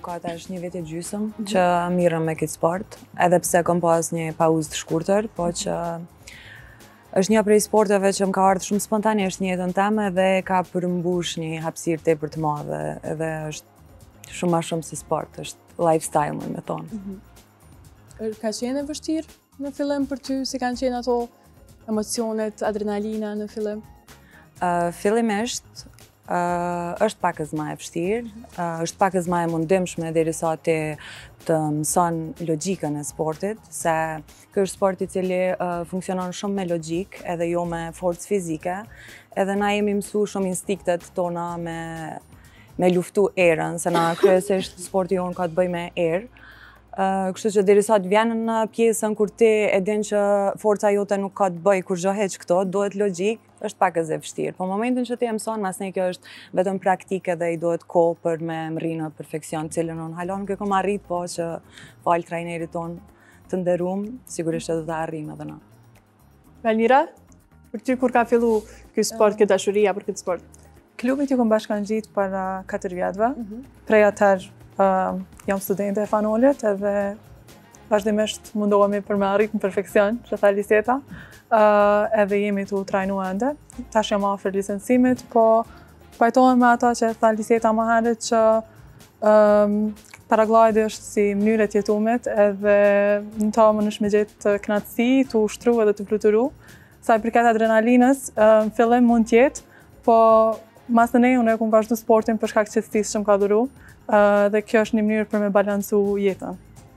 ka tash 1 vit e gjysmë që mirëm me këtë sport, edhe pse kam pas një pauzë të shkurtër, po që është një prej sporteve që më ka ardhur shumë spontanisht në jetën time dhe ka përmbush një hapësirë tepër të madhe, edhe është shumë më shumë se sport, është lifestyle me thonë. Ka qenë e vështirë në fillim për ty, si kanë qenë ato emocionet, adrenalina në fillim? Fillimisht është pak më e vështirë, është pak më e mundimshme derisa të mëson logjikën e sportit, se ky është sport i cili funksionon shumë me logjik, edhe jo me forcë fizike, edhe na jemi mësuar shumë instiktet tona me luftu erën, se na kryesisht sporti jonë ka të bëjë me erë. Kështu që derisa të vjen në pjesën kur ti e din që forca jote nuk ka të bëjë kur gjoheq këto, duhet logjik, është pak e vështirë. Po momentin që ti e mëson, masnej kjo është vetëm praktike dhe i duhet kohë për me mri në perfekcion, cilën unë hala nuk e kam arrit, po që falë trajnerit tonë të nderuam, sigurisht që do ta arrijmë edhe na. Valmira, për ty kur ka fillu ky sport, këtë dashuria për këtë sport? Klubit ju kom bashkangjit para 4 vjetëve, prej atëherë jam studente e fanolit edhe vazhdimisht mundohemi për me arrit në perfekcion, që tha Liseta, edhe jemi të trajnu ende. Tash jam afër licencimit, po pajtohem me ata që tha Liseta më herët që paraglidi është si mënyrë e jetumit edhe në ta më nësh me gjetë knatësi, të ushtru edhe të fluturu. Sa i përket adrenalinës, në fillim mund tjetë, po mas në unë e kom vazhdu sportin për shkak qetësisë që më ka dhuru, dhe kjo është një mënyrë për me balancu jetën.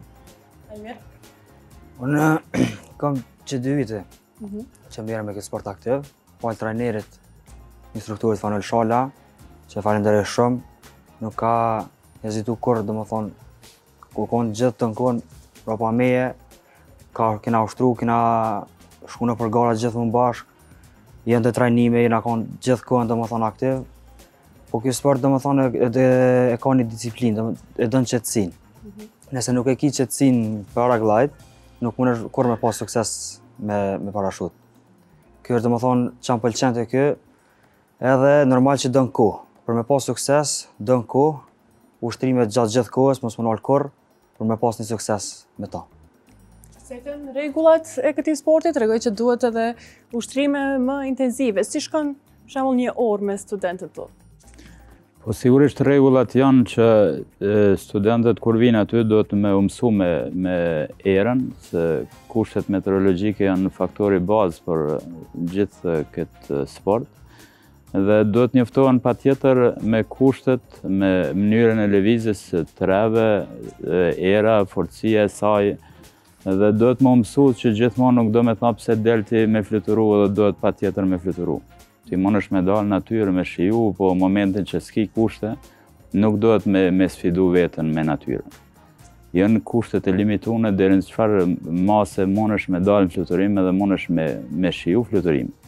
Unë kam që 2 vite që mbjerë me këtë sport aktiv, falë trajnerit, instruktorit Fanol Shala, që falenderoj shumë, nuk ka hezitu kur, dhe më thonë, ku konë gjithë të nkonë, ropa meje, kena ushtru, kena shku në për gara gjithë më bashkë, jenë të trajnime, jena konë gjithë kohën, dhe më thonë, aktiv. Po kjo sport, dhe më thonë, e ka një disciplinë, e dënë qetësin. Nëse nuk e ki qetësin paraglide, nuk mundesh kur me pas sukses me parashut. Kjo është, dhe më thonë, që më pëlqen të kjo, edhe normal që dënë kohë. Për me pas sukses, dënë kohë, ushtrimet gjatë gjithë kohës, mos më nalë kur, për me pas një sukses me ta. Sekën rregullat e këtij sporti tregoj që duhet edhe ushtrime më intensive. Si shkon për shembull një orë me studentët tu? Po sigurisht rregullat janë që studentët kur vinë aty do të me mësu me erën, se kushtet meteorologjike janë faktori bazë për gjithë këtë sport. Dhe do të njoftohen patjetër me kushtet, me mënyrën e lëvizjes treve, era, forcia e saj, dhe do të më mësu që gjithmonë nuk do me thënë pse delti me fluturu dhe do të patjetër me fluturu. Ti mund është me dalë natyrë, me shiju, po momentin që s'ki kushte, nuk do të me sfidu vetën me natyrë. Jënë kushtet e limitune deri në çfarë mase mund është me dalë në fluturim edhe mund është me shiju fluturim.